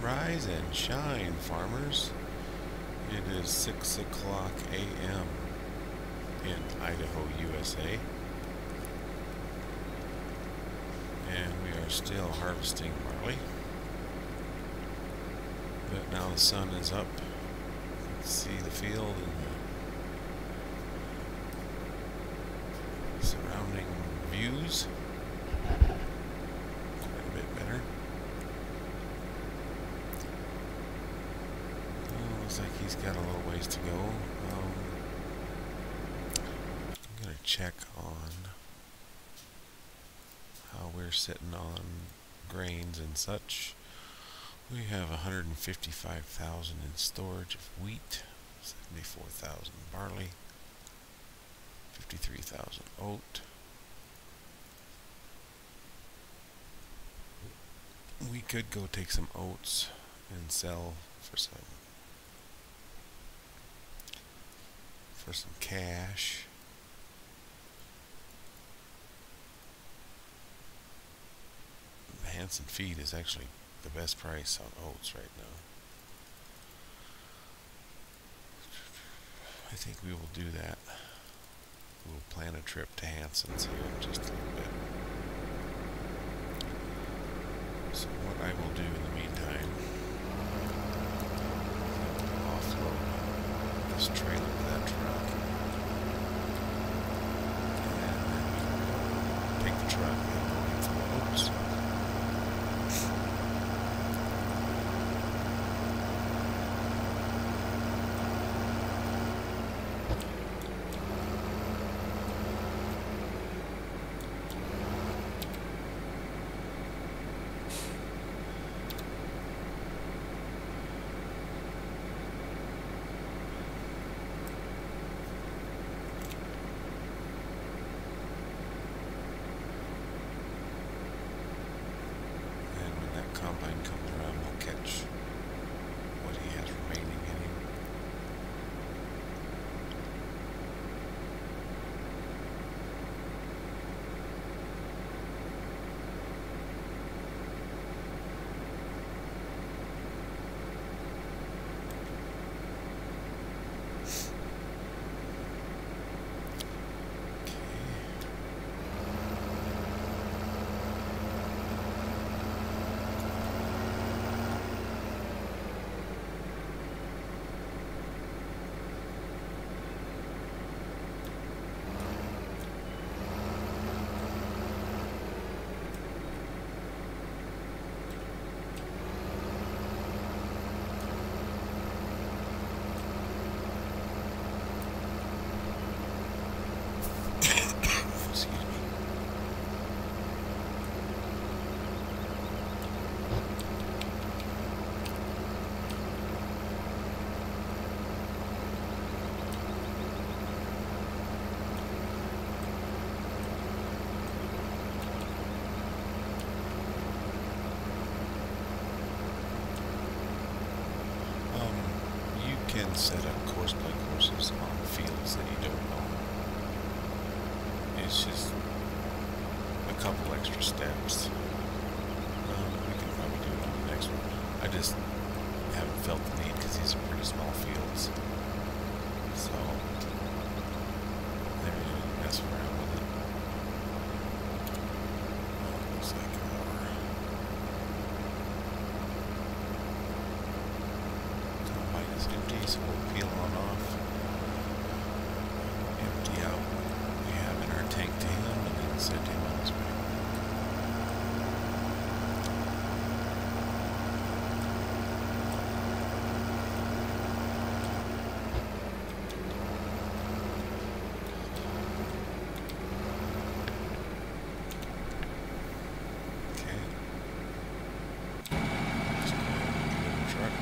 Rise and shine, farmers. It is 6 o'clock a.m. in Idaho, USA. And we are still harvesting barley. But now the sun is up. You can see the field and the surrounding views. Quite a bit better. Looks like he's got a little ways to go. I'm going to check on how we're sitting on grains and such. We have 155,000 in storage of wheat, 74,000 barley, 53,000 oat. We could go take some oats and sell for some cash. The Hanson feed is actually the best price on oats right now. I think we will do that. We'll plan a trip to Hanson's here in just a little bit. So what I will do in the meantime, offload this trailer to that truck, and then we can take the truck and go in for the oats. Combine comes around, we'll catch what he has remaining in him. You can set up courseplay courses on fields that you don't own. It's just a couple extra steps. We can probably do it on the next one. I just haven't felt the need because these are pretty small fields. So, I really didn't mess around with it. Oh, it looks like an hour. Is empty, so we'll peel on off, empty out what we have in our tank to him, and then send him on his way. Okay. Let's go ahead and get in the truck.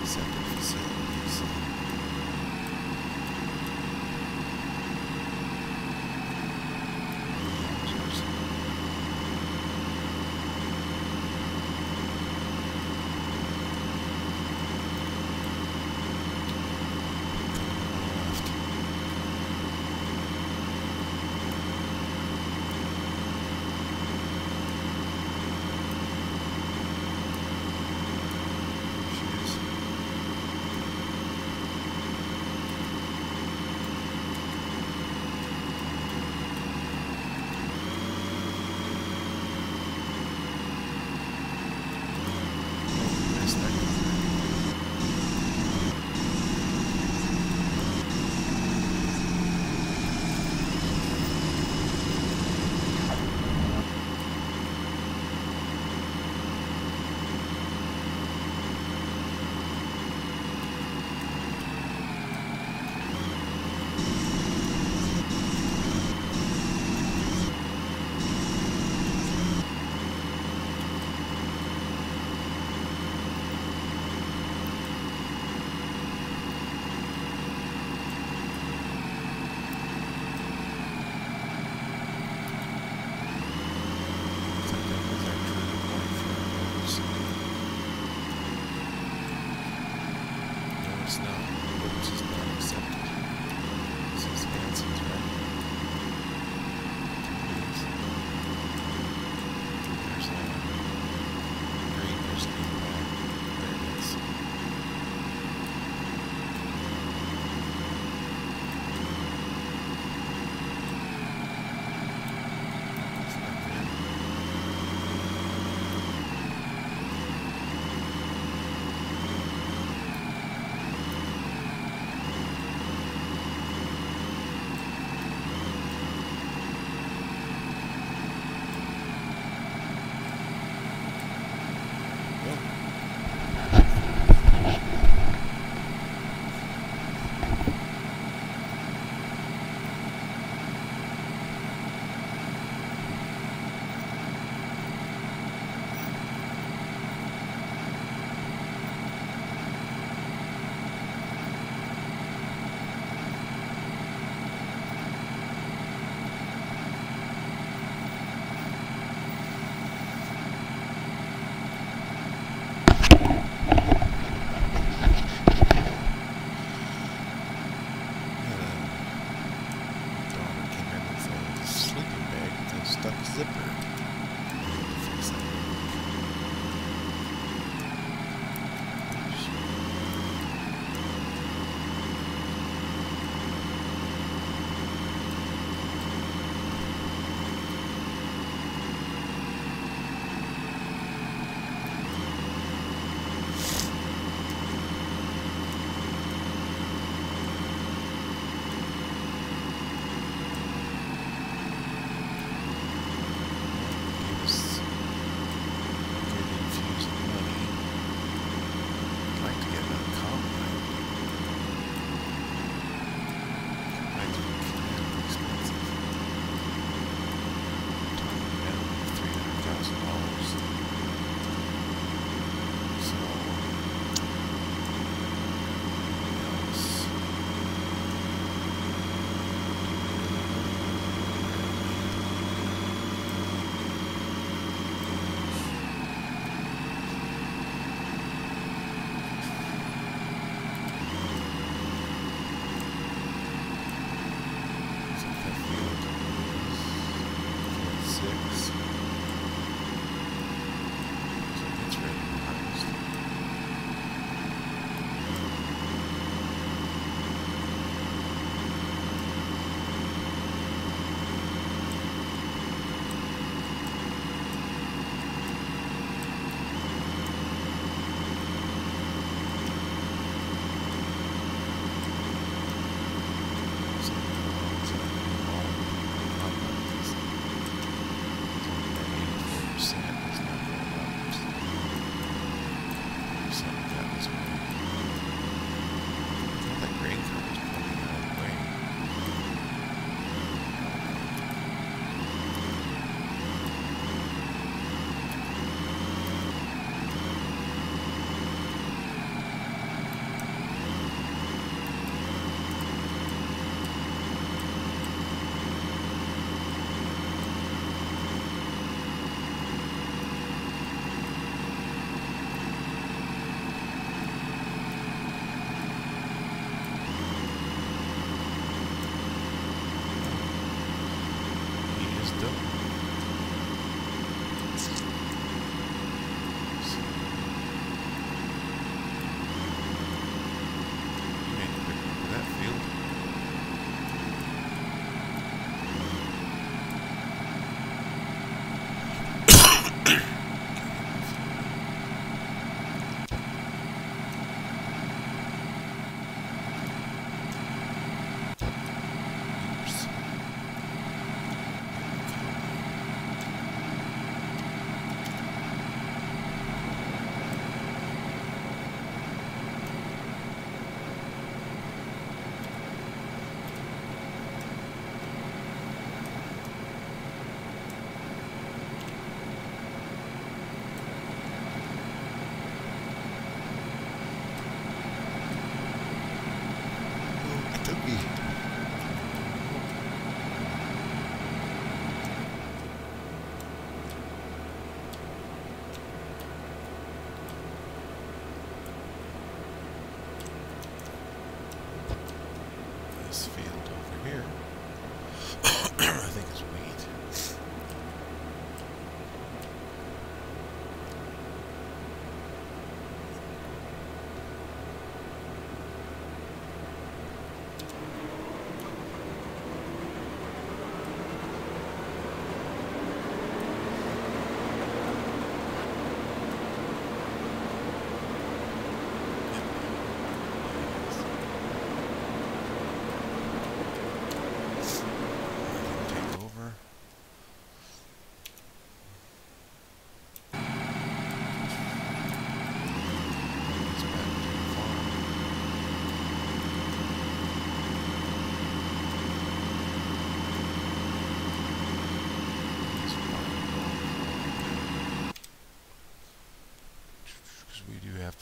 separate facilities.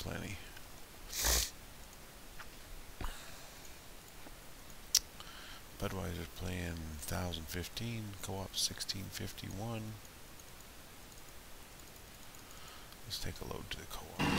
plenty. Budweiser's playing 1015, co-op 1651. Let's take a load to the co-op.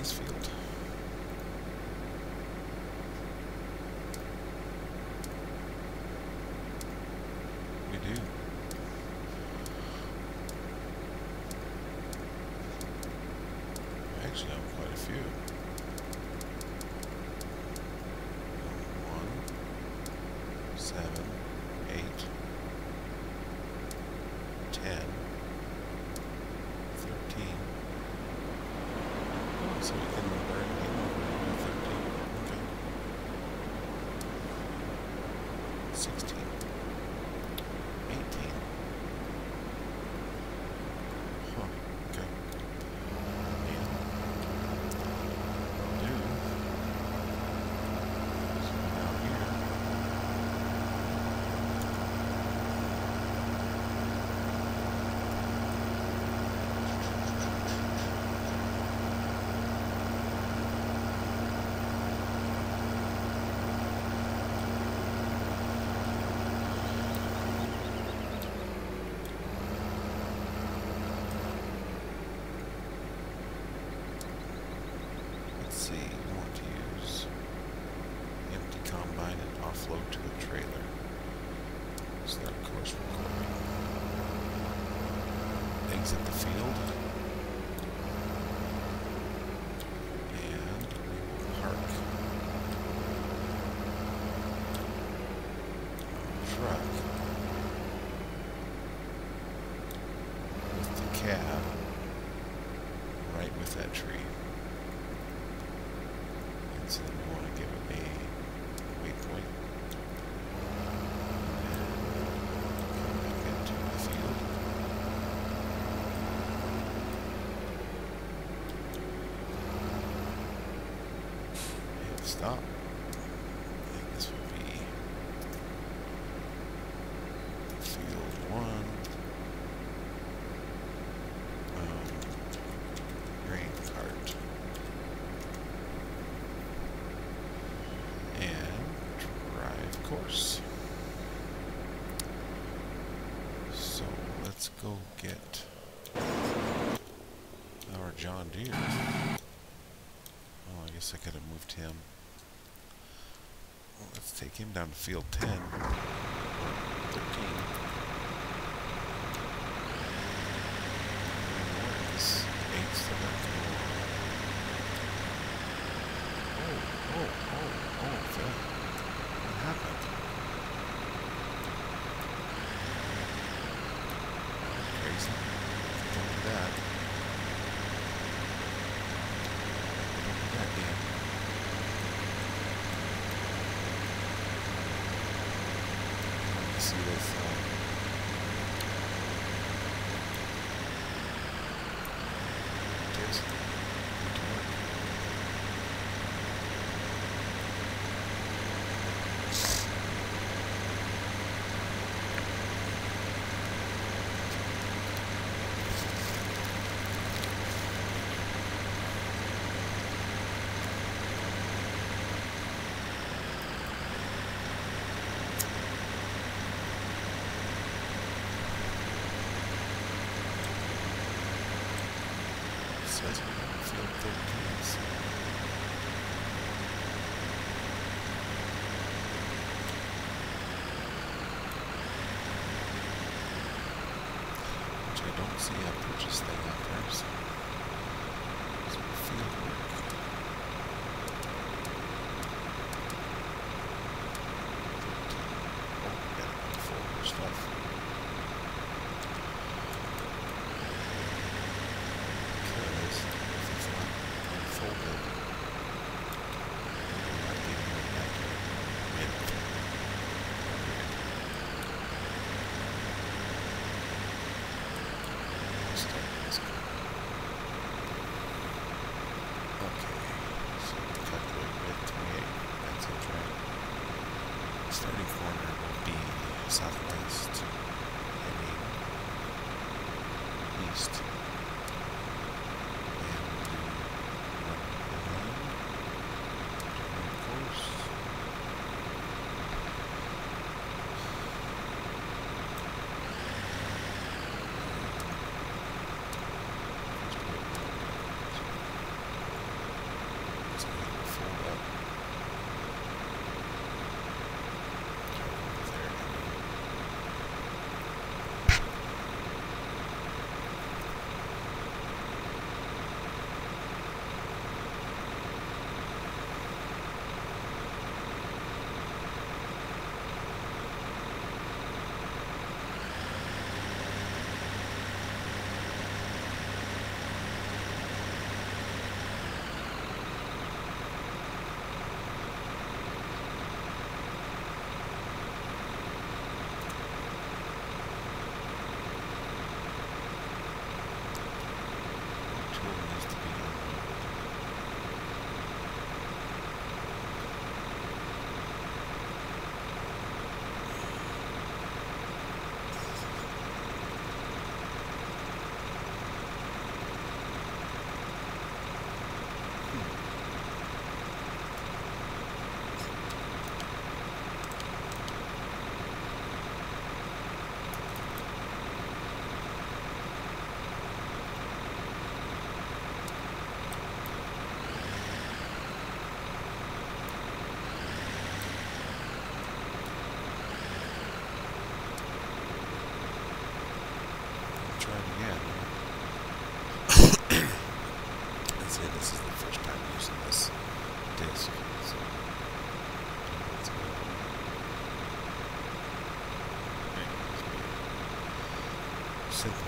this field? We do. We actually have quite a few. 1, 7, 8, 10, 13. Oh, so we can burn game over with 13. Okay. 16. 18. Huh. Okay. Yeah. Will do. So down here. Let's see, we want to use empty combine and offload to the trailer. So that, of course, we're going to exit the field. And we will park our truck with the cab right with that tree. And so then we want to give it a waypoint. And come back into the field. Hit stop. And this will be field 1. Grain cart. And drive course. So let's go get our John Deere. Oh, I guess I could have moved him. Well, let's take him down to field 10. 13. This 8's still got to go on. Oh, Phil. What happened? Crazy. Don't do that. Don't do that, game. Let me see this. Tips. Good to work. Says we're on field 13. So. Which I don't see a purchase thing out there, so it's field work. Oh, we got to fold stuff. Because if it's not unfolded, we're not getting it accurate width. Start this car.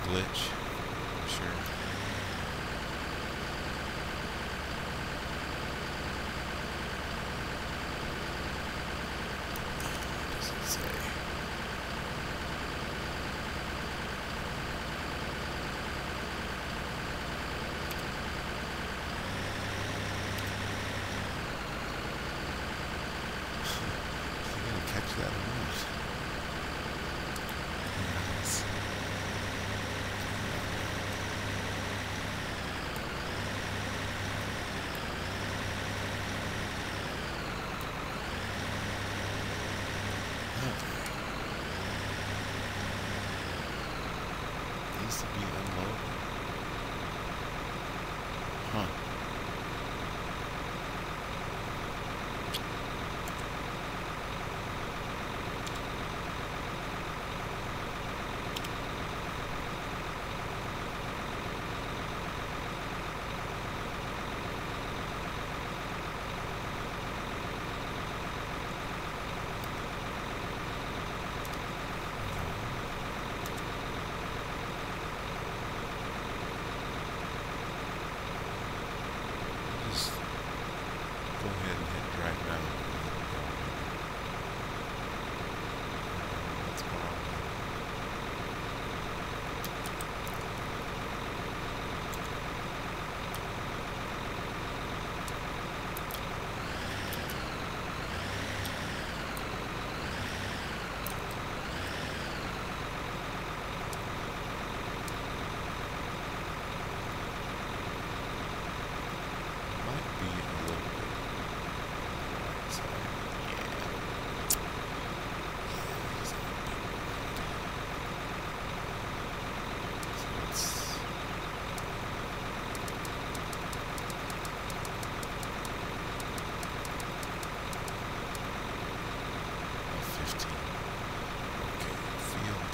glitch, for sure. What does it say? Is he gonna catch that or not? Nice. Needs to be unloaded. Huh. Just go ahead and hit drive now. What's going on? Might be a little bit right side. Yeah. He's a bit wide. So let's 15. Okay, field.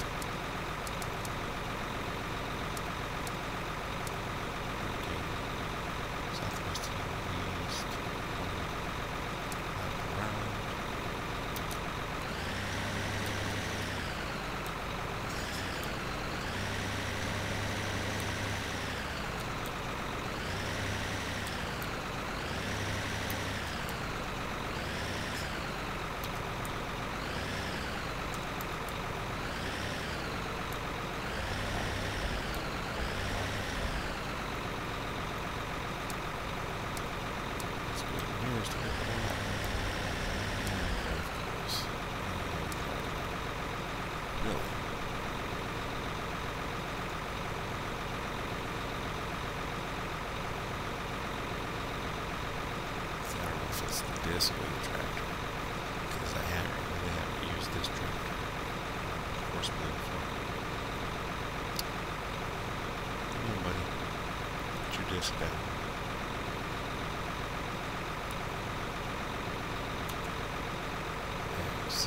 13. Southwest to the east. Lap around. Let's go to the nearest airport. And of course. Really? See, I don't know if it's the disc or the tractor. Because I really haven't used this tractor. Horse blade before. Come on, buddy. Put your disc down. Thanks.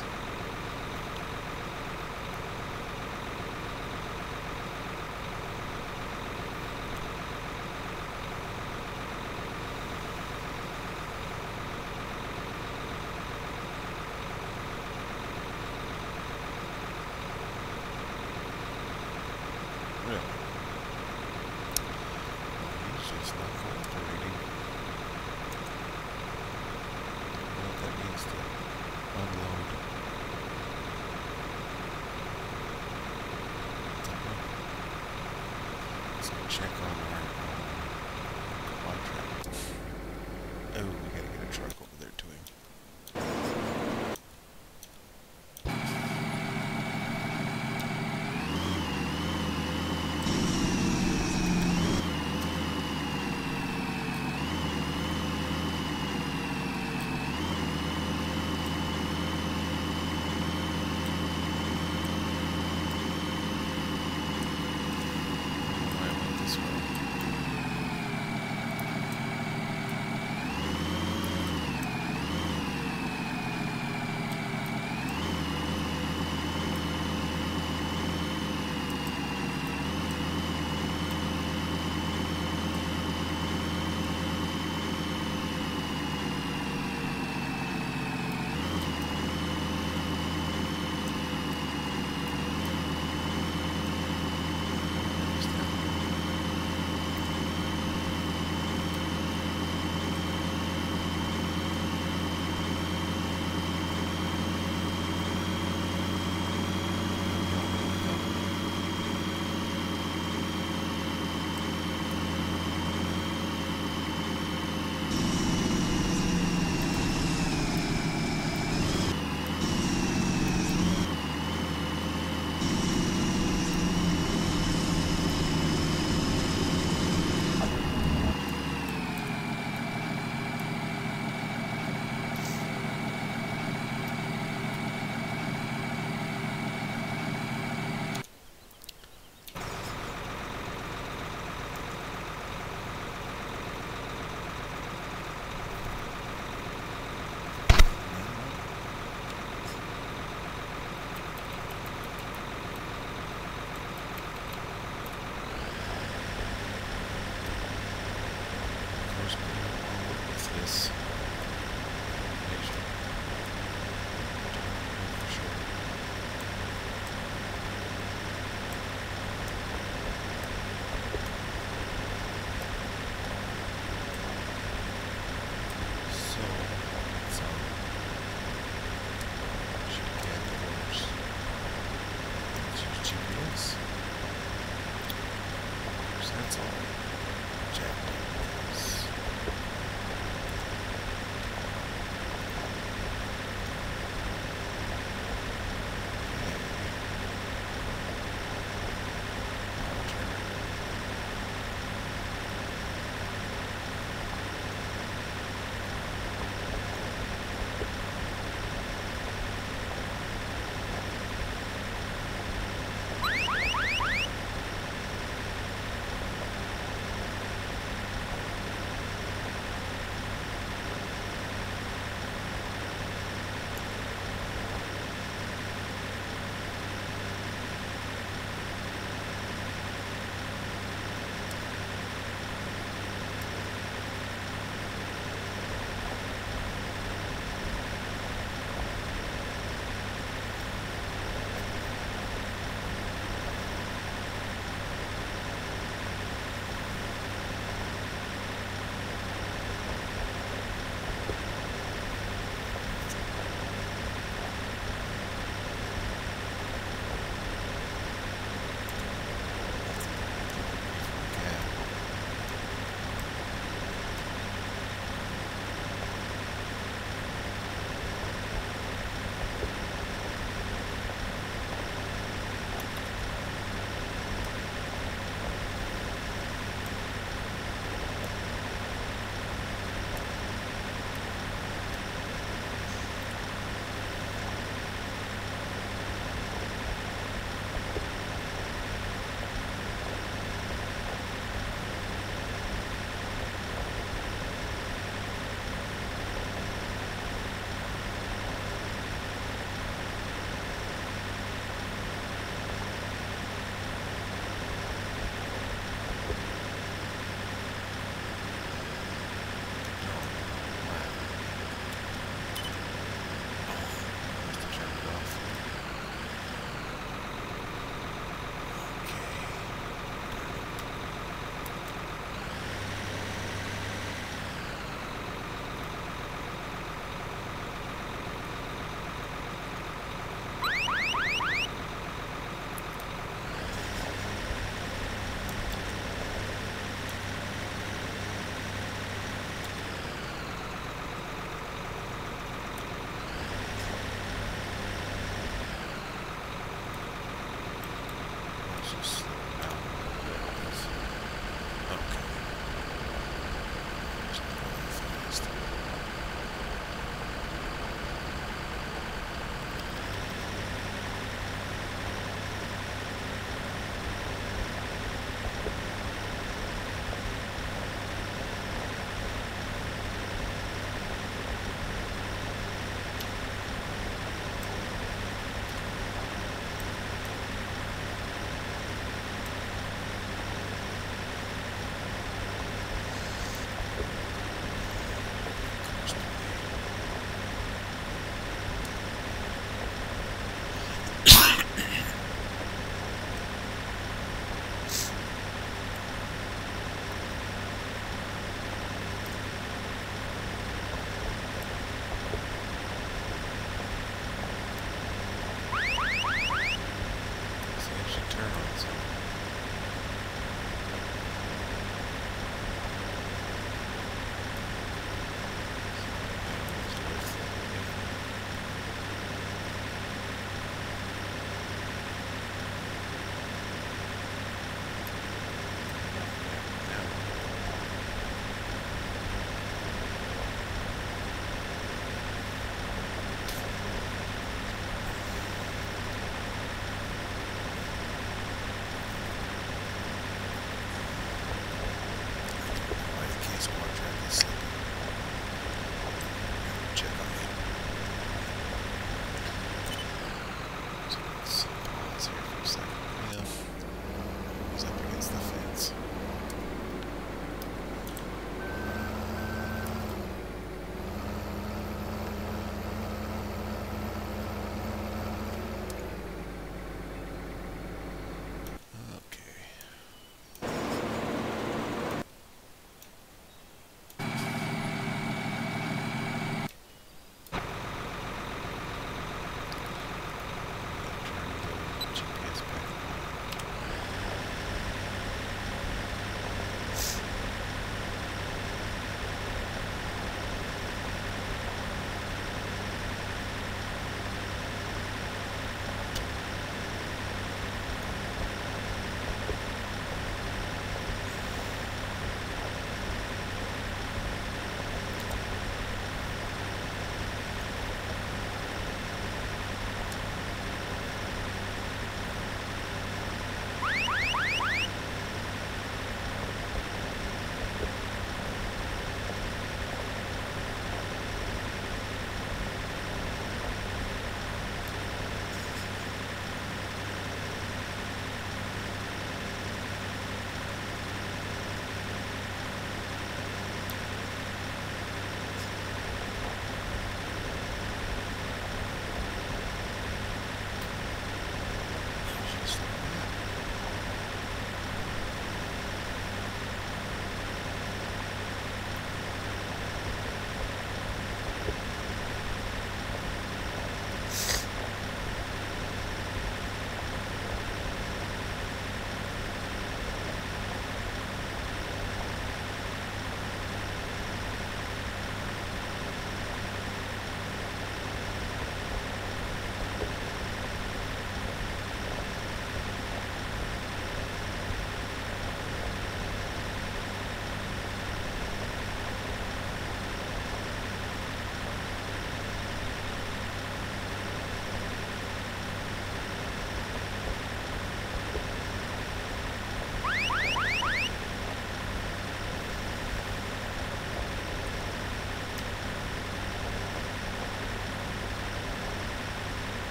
Really? Well, he's just not this. Make sure. For sure. So, should get course. Let's use GPS. So that's all. Jack.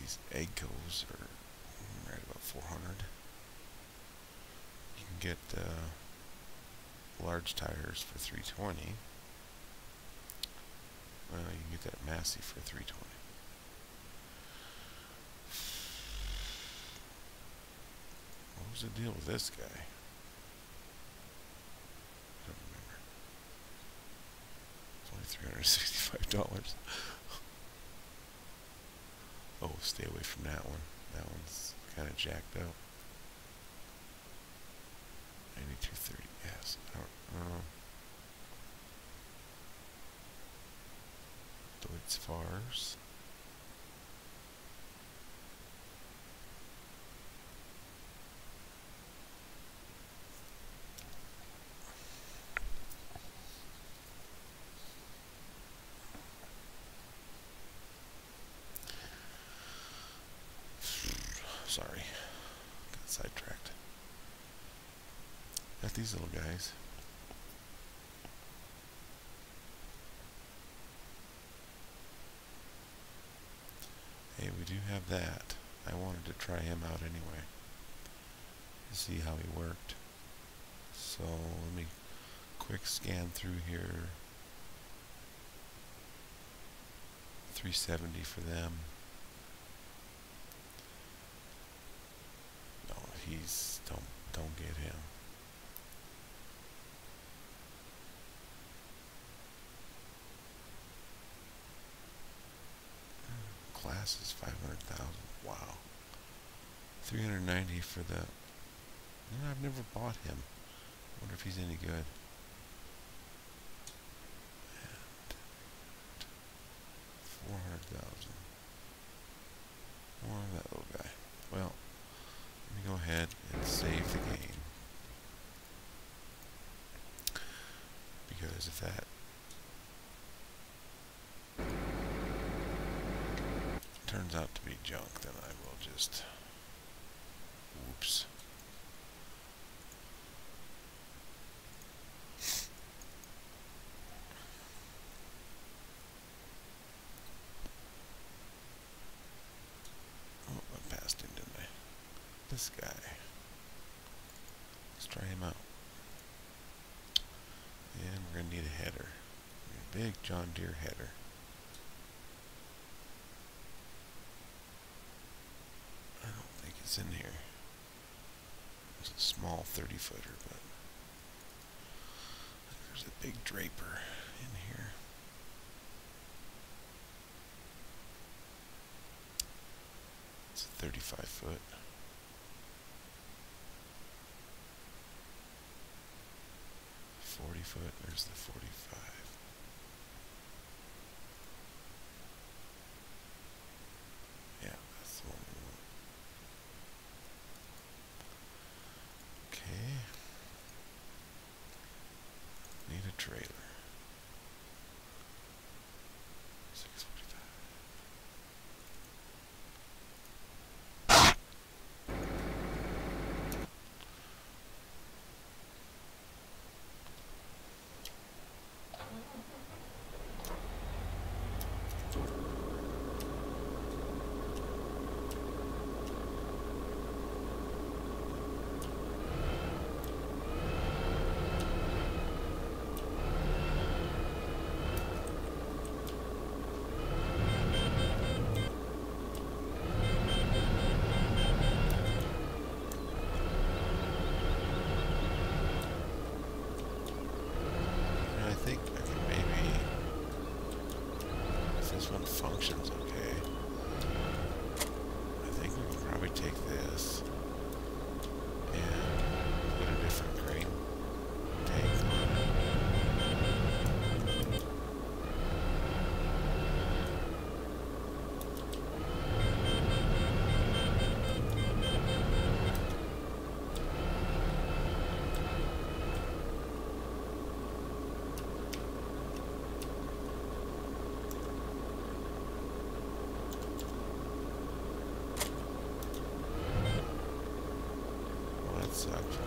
these Eggos are right about 400. You can get large tires for 320. Well, you can get that Massey for 320. What was the deal with this guy? I don't remember. It's only $365. Oh, stay away from that one. That one's kind of jacked up. 9230. Yes. I don't know. Deutz Fars. Sorry, got sidetracked. Got these little guys. Hey, we do have that. I wanted to try him out anyway, to see how he worked. So let me quick scan through here. 370 for them. No, he's don't get him. Class is 500,000. Wow. 390 for the. No, I've never bought him. Wonder if he's any good. And 400,000. More of that little guy. Well, let me go ahead and save the game, because if that turns out to be junk, then I will just, whoops. Oh, I passed him, didn't I? This guy. Let's try him out. And we're going to need a header. A big John Deere header. I don't think it's in here. It's a small 30-footer, but there's a big Draper in here. It's a 35-foot. Foot. There's the 45. Yeah, that's the one we want. Okay. Need a trailer. 645. Functions okay. I think we can probably take this and put a different grain tank on it. Sucks.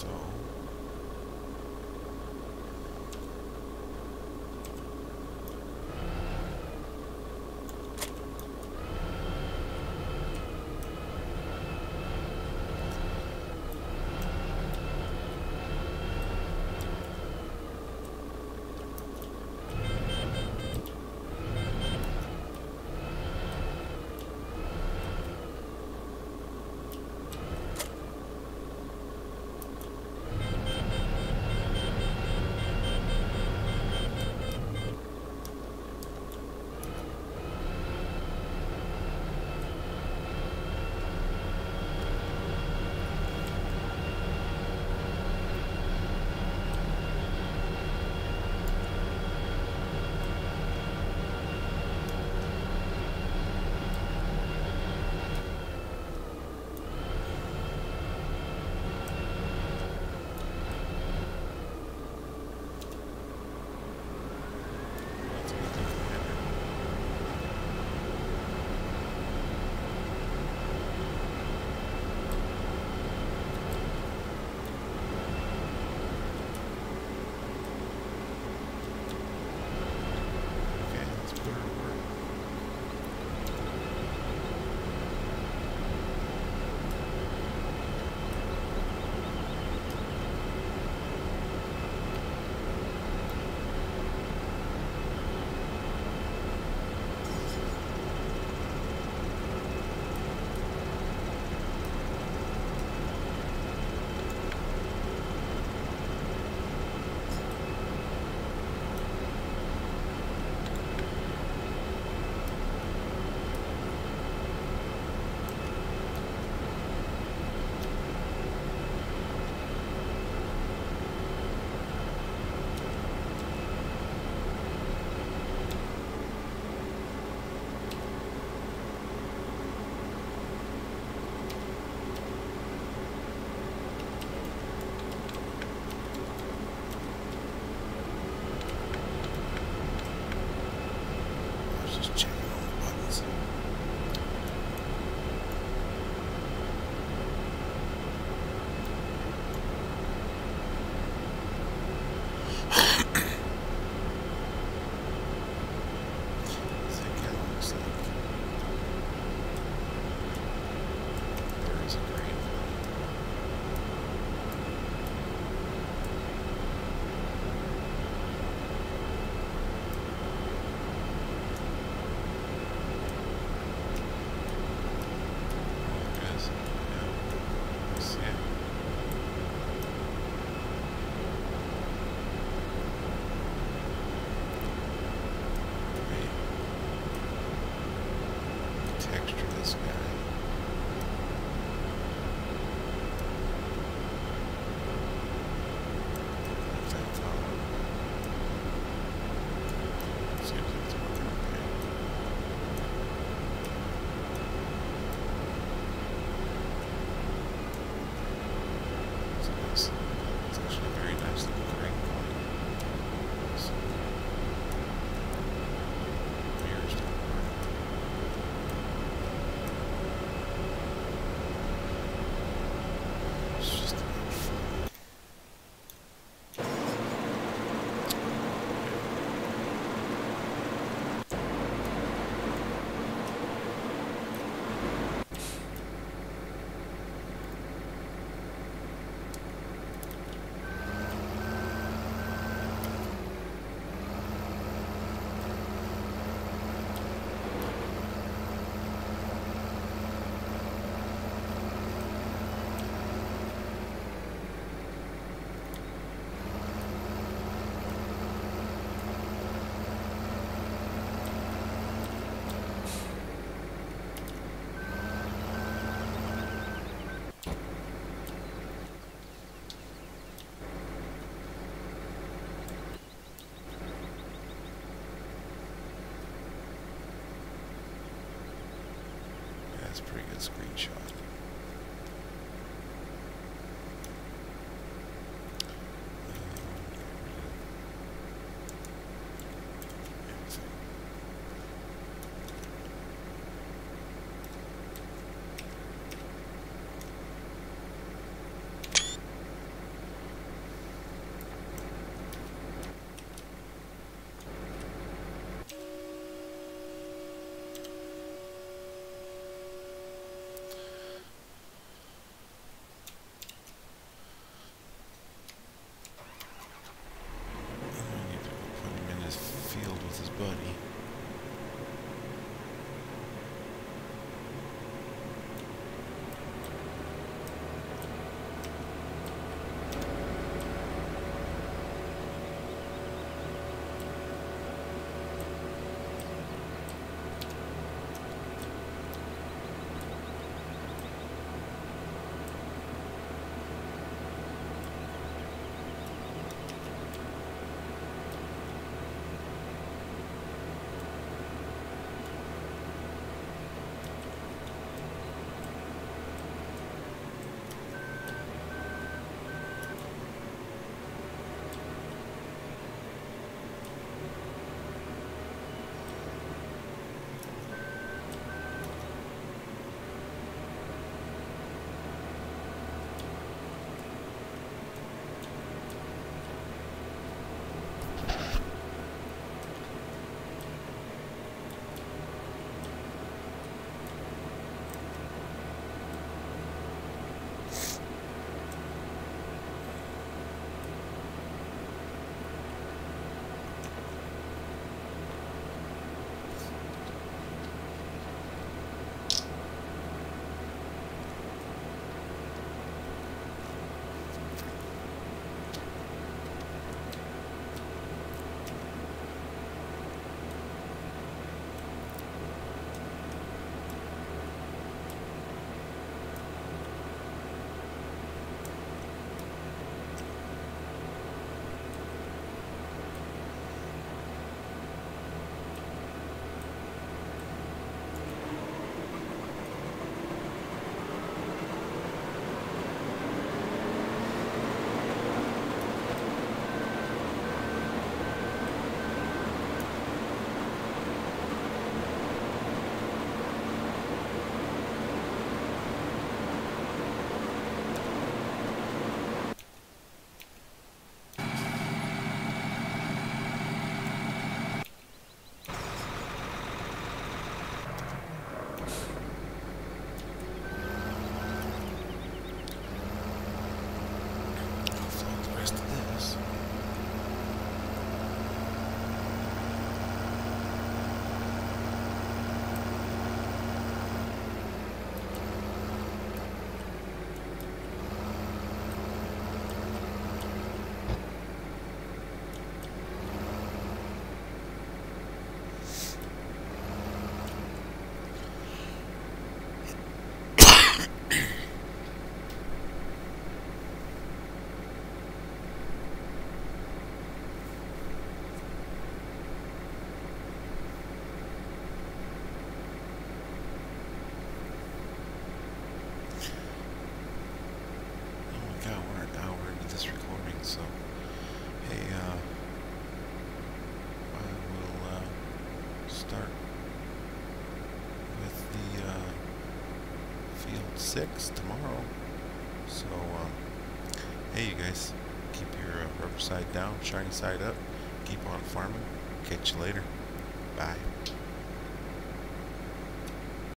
So that's a pretty good screenshot. buddy. So, hey, I will start with the field 6 tomorrow. So, hey, you guys, keep your rubber side down, shiny side up, keep on farming. Catch you later. Bye.